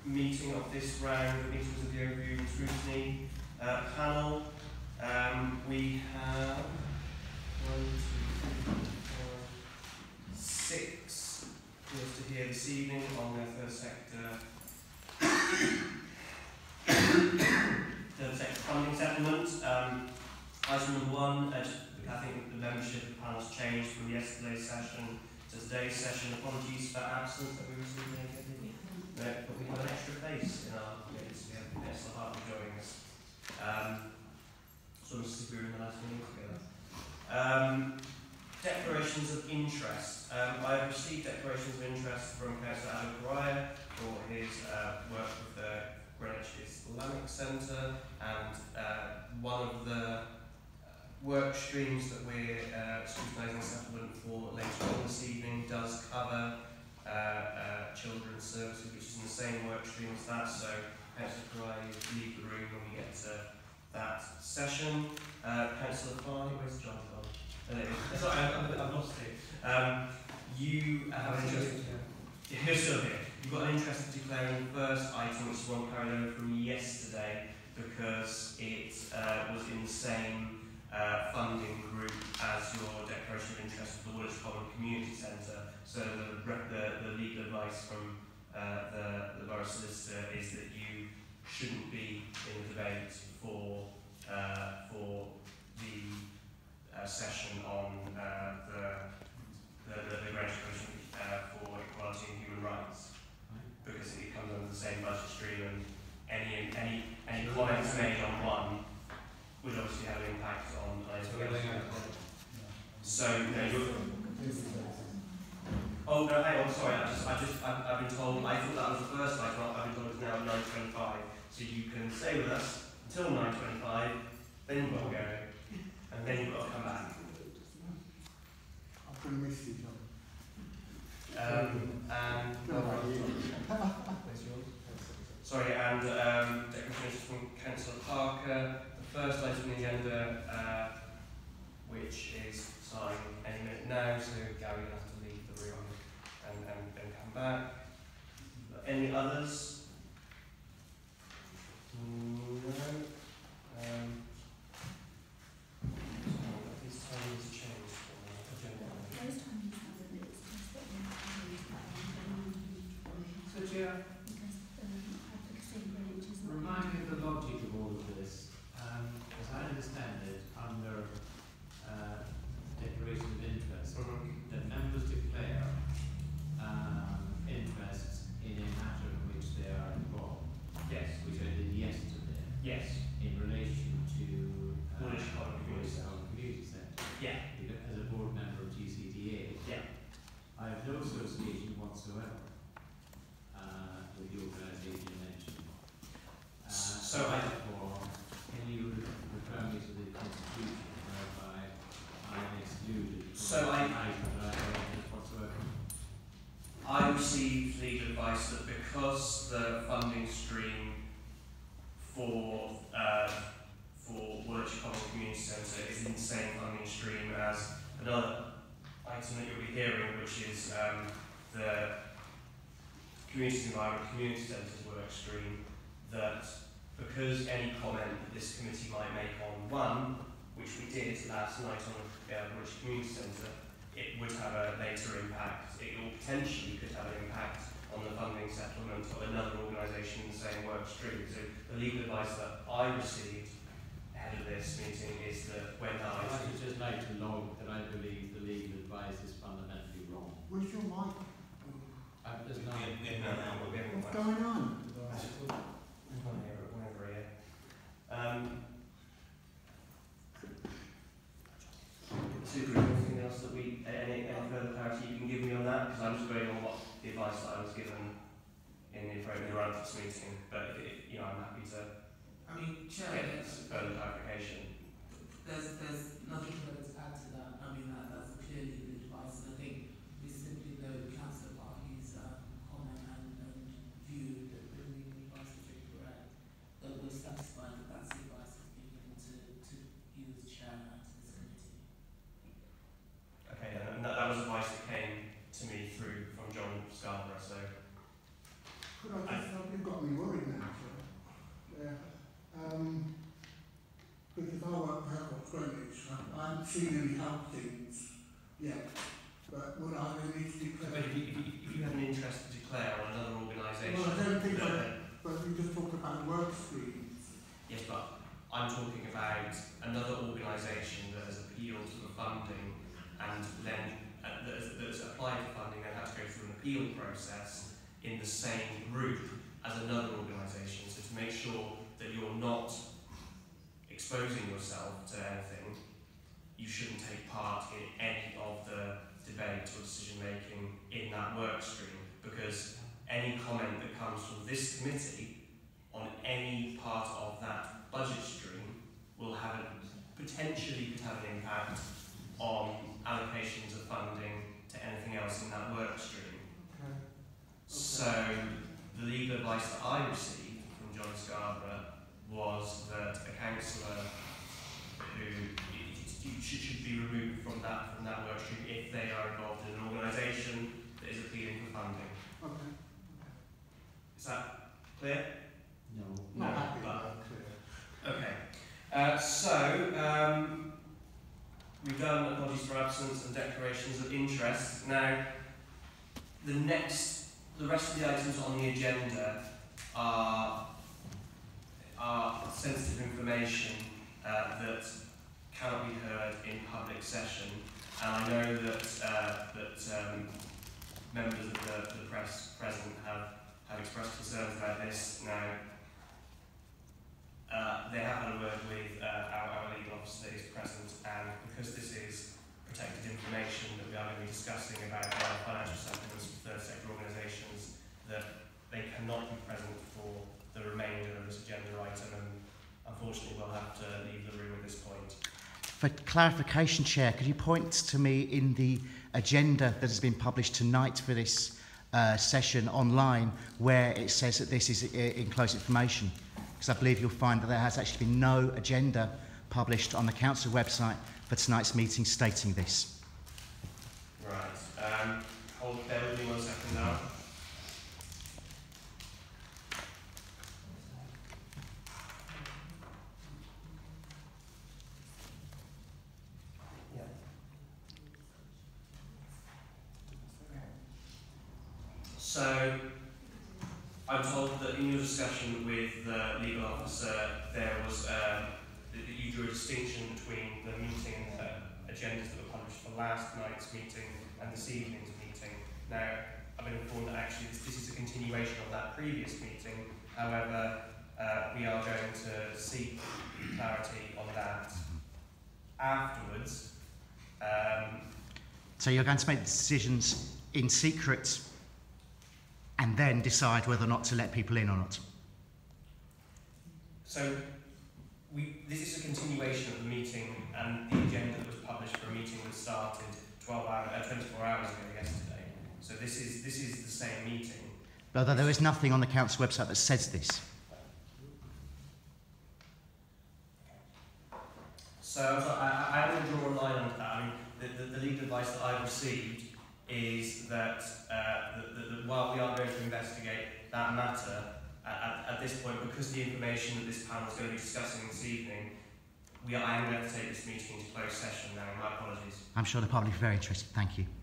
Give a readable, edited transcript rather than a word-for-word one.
meeting of this round of meetings of the Overview and Scrutiny panel. We have 1, 2, 3, 4, 6 viewers to hear this evening on their third sector funding settlement. Item number 1, I think the membership of the panel has changed from yesterday's session to today's session. Apologies for absence that we received anything. No, but we have an extra face in our minutes. We have Vanessa Hart joining us. Sort of as if we were in the last meeting together. Declarations of interest. I have received declarations of interest from Councillor Adam Correa for his work with the Greenwich Islamic Centre, and one of the work streams that we're scrutinising settlement for later on this evening does cover children's services, which is in the same work stream as that, so Councillor Correa, leave the room when we get to that session. Councillor Farley, where's John gone? Sorry, I've lost it. You have an interest. You're still here. You've got an interest in declaring the first item, which is one carried over from yesterday, because it was in the same funding group as your declaration of interest for the Woolwich Common Community Centre. So the legal advice from the Borough Solicitor is that you shouldn't be in the debate for the session on the Greenwich Commission for Equality and Human Rights, because it comes under the same budget stream, and any comments made on one would obviously have an impact on anything else. So no, oh no, hang on, sorry, I've been told, I thought that was the first item, I've been told it's now 9:25, so you can stay with us until 9:25, then you've got to go, and then you've got to come back. I'm going to miss you, John. Sorry, and declarations from Councillor Parker. The first item on the agenda, which is starting any minute now, so Gary will have to leave the room and come back. Any others? No. This time has changed. So, Chair, remind me of the logic of all of this. As I understand it, under declaration of interest, the members declare interests in a matter in which they are involved. Yes. Which I did yesterday. Yes. In relation to Woolwich Common Community Centre. Yeah. As a board member of GCDA. Yeah. I have no association whatsoever with the organisation you mentioned. So can you refer me to the Constitution whereby I am excluded from whatsoever? I received legal advice that because the funding stream for Woolwich Common Community Centre is in the same funding stream as another item that you'll be hearing, which is the Community Environment Community Centre's work stream, that because any comment that this committee might make on one, which we did last night on the Woolwich Community Centre, it would have a later impact. It will potentially could have an impact on the funding settlement of another organisation in the same work stream. So the legal advice that I received ahead of this meeting is that when that I would just like to log that I believe the legal advice is fundamentally wrong. Where's your mic? There's no. What's going on? Anything else that any further clarity you can give me on that? Because I'm just going on what the advice that I was given in the run of this meeting. But if I'm happy to. I mean, Chair, get further clarification. There's nothing further to add to that. I mean, that's clearly the advice, and I think we simply know Councillor Parky's comment and view that the legal advice is really correct. That we're satisfied that that's the advice that's been given to you as chair and to this committee. Okay, and that was advice that came to me through from John Scarborough. So Could I just have you got not heard of Greenwich. I haven't seen any health things yet. But would I then need to declare? But if you have an interest to declare on another organisation... Well, I don't think but we just talked about work streams. Yes, but I'm talking about another organisation that has appealed for the funding and then that has applied for funding and had to go through an appeal process in the same group as another organisation. So to make sure that you're not exposing yourself to anything, you shouldn't take part in any of the debate or decision making in that work stream, because any comment that comes from this committee on any part of that budget stream will have potentially could have an impact on allocations of funding to anything else in that work stream. Okay. So the legal advice that I received from John Scarborough was that a councillor who should be removed from that work stream if they are involved in an organisation that is appealing for funding. Okay. Is that clear? No. Not happy but about clear. okay. So we've done apologies for absence and declarations of interest. Now, the rest of the items on the agenda are sensitive information that cannot be heard in public session, and I know that members of the press present have expressed concerns about this. Now, they have had a word with our legal officer that is present, and because this is protected information that we are going to be discussing about financial settlements for third sector organisations, that they cannot be present for the remainder of this agenda item, and unfortunately we'll have to leave the room at this point. For clarification, Chair, could you point to me in the agenda that has been published tonight for this session online where it says that this is enclosed information? Because I believe you'll find that there has actually been no agenda published on the Council website for tonight's meeting stating this. Right. Bear with me 1 second now. So, I'm told that in your discussion with the legal officer, there was that you drew a distinction between the meeting agendas that were published for last night's meeting and this evening's meeting. Now, I've been informed that actually this is a continuation of that previous meeting. However, we are going to seek clarity on that afterwards. So you're going to make decisions in secret and then decide whether or not to let people in or not? So, this is a continuation of the meeting and the agenda that was published for a meeting that started 24 hours ago yesterday. So this is the same meeting. Although there is nothing on the Council website that says this. So I'm going to draw a line under that. I mean, the legal advice that I've received is that while we are going to investigate that matter, at this point, because the information that this panel is going to be discussing this evening, I am going to take this meeting into closed session now. My apologies. I'm sure the public are very interested. Thank you.